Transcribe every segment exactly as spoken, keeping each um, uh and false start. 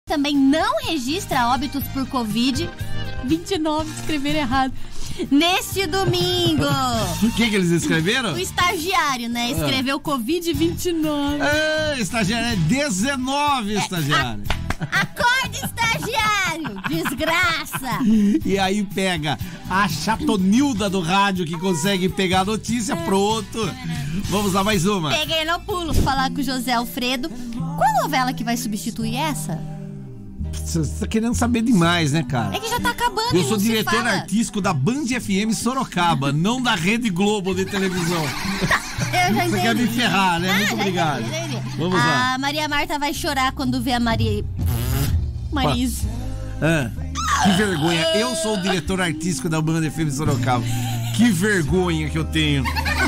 também não registra óbitos por Covid. vinte e nove, escreveram errado. Neste domingo. O que que eles escreveram? O estagiário, né? Escreveu ah. Covid vinte e nove. É, estagiário é dezenove, é, estagiário. A, acorda, estagiário! Desgraça! E aí pega a chatonilda do rádio que consegue pegar a notícia, pronto. Vamos lá, mais uma. Peguei no pulo, falar com o José Alfredo. Qual novela que vai substituir essa? Você tá querendo saber demais, né, cara? É que já tá acabando. Eu sou diretor artístico da Band F M Sorocaba, não da Rede Globo de televisão. Tá, eu já entendi. Você quer me ferrar, né? Ah, Muito obrigado. Entendi, entendi. Vamos lá. A Maria Marta vai chorar quando vê a Maria... Maris. Ah, que vergonha. Eu sou o diretor artístico da Band F M Sorocaba. Que vergonha que eu tenho.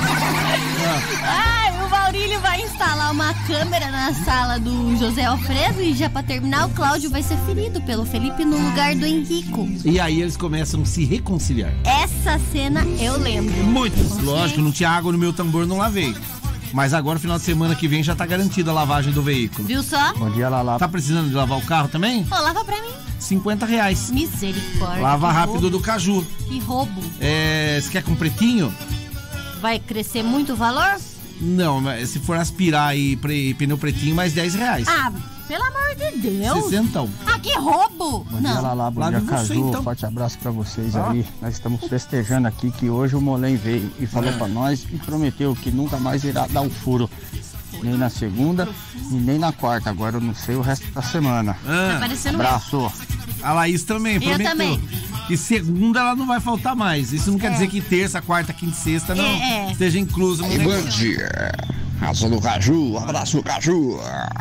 Ah. Ai, o Maurílio vai instalar uma câmera na sala do José Alfredo e já pra terminar, o Cláudio vai ser ferido pelo Felipe no lugar do Henrico. E aí eles começam a se reconciliar. Essa cena eu lembro. Muito. Lógico, não tinha água no meu tambor, não lavei. Mas agora, final de semana que vem, já tá garantida a lavagem do veículo. Viu só? Bom dia, Lala. Tá precisando de lavar o carro também? Pô, lava pra mim. cinquenta reais. Misericórdia. Lava rápido roubo. Do Caju. Que roubo. É, você quer com pretinho? Vai crescer muito o valor? Não, mas se for aspirar e pre, pneu pretinho, mais dez reais. Ah, pelo amor de Deus. sessenta. Ah, que roubo. Bom não. dia, Lala. Bom Lave dia, Caju. você, então. Forte abraço pra vocês ah. aí. Nós estamos festejando aqui que hoje o Molém veio e falou ah. pra nós e prometeu que nunca mais irá dar um furo. Nem na segunda e nem na quarta. Agora eu não sei o resto da semana. Ah. Tá parecendo abraço. Mesmo. A Laís também prometeu. Eu também. Que segunda ela não vai faltar mais. Isso não quer é. dizer que terça, quarta, quinta e sexta não é, é. esteja incluso. Bom dia. Ração do Caju, abraço do Caju.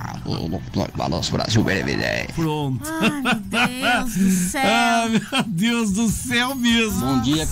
Balanço Brasil, B M D. Pronto. Ai, meu Deus do céu. Ah, meu Deus do céu mesmo. Bom dia.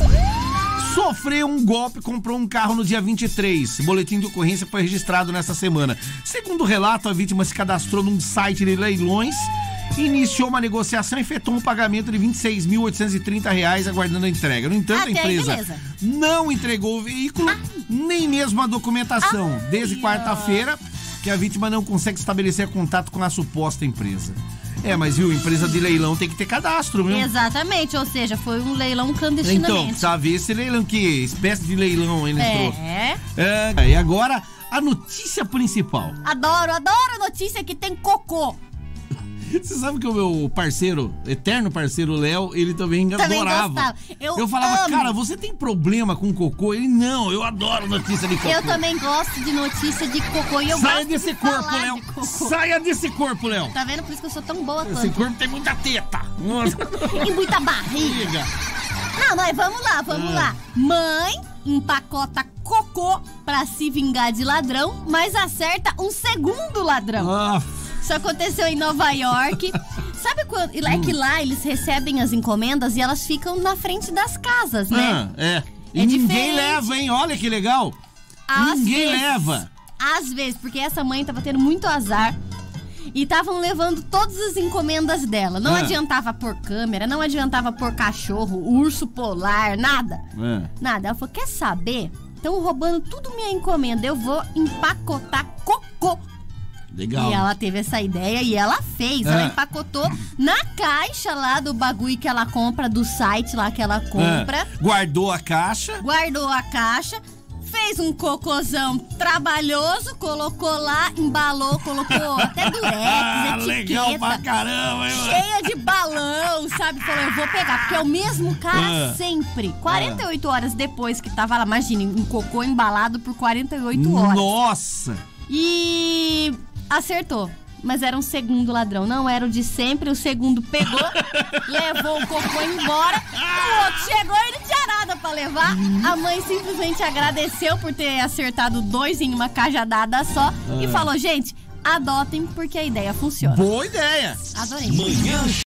Sofreu um golpe, comprou um carro no dia vinte e três. O boletim de ocorrência foi registrado nesta semana. Segundo o relato, a vítima se cadastrou num site de leilões, iniciou uma negociação e efetuou um pagamento de vinte e seis mil oitocentos e trinta reais aguardando a entrega. No entanto, Até a empresa aí, não entregou o veículo, ah. nem mesmo a documentação. Ai, Desde quarta-feira, que a vítima não consegue estabelecer contato com a suposta empresa. É, mas viu, empresa de leilão tem que ter cadastro, viu? Exatamente, ou seja, foi um leilão clandestinamente. Então, precisa ver esse leilão, que espécie de leilão ele entrou. É. é. E agora, a notícia principal. Adoro, adoro a notícia que tem cocô. Você sabe que o meu parceiro, eterno parceiro Léo, ele também, também adorava. Gostava. Eu, eu falava, amo. Cara, você tem problema com cocô? Ele, não, eu adoro notícia de cocô. Eu também gosto de notícia de cocô e eu Saia gosto desse de corpo, Léo. Saia desse corpo, Léo. Tá vendo? Por isso que eu sou tão boa quanto. Esse corpo tem muita teta. E muita barriga. Não, mas vamos lá, vamos ah. lá. Mãe empacota cocô pra se vingar de ladrão, mas acerta um segundo ladrão. Ah. Isso aconteceu em Nova York. Sabe quando... É que lá eles recebem as encomendas e elas ficam na frente das casas, né? Ah, é. E é ninguém diferente. leva, hein? Olha que legal. Às ninguém vezes, leva. Às vezes, porque essa mãe tava tendo muito azar e estavam levando todas as encomendas dela. Não ah. adiantava pôr câmera, não adiantava pôr cachorro, urso polar, nada. Ah. Nada. Ela falou, quer saber? Estão roubando tudo minha encomenda, eu vou empacotar cocô. Legal. E ela teve essa ideia e ela fez. Ah. Ela empacotou na caixa lá do bagulho que ela compra, do site lá que ela compra. Ah. Guardou a caixa. Guardou a caixa. Fez um cocôzão trabalhoso, colocou lá, embalou, colocou até durex, etiqueta. Legal pra caramba, hein, cheia de balão, sabe? Falou, eu vou pegar, porque é o mesmo cara ah. sempre. quarenta e oito ah. horas depois que tava lá, imagine, um cocô embalado por quarenta e oito horas. Nossa! E acertou. Mas era um segundo ladrão, não era o de sempre. O segundo pegou, levou o cocô embora. O outro chegou e não tinha nada pra levar. A mãe simplesmente agradeceu por ter acertado dois em uma cajadada só. Ah. E falou, gente, adotem porque a ideia funciona. Boa ideia! Adorei. Manhã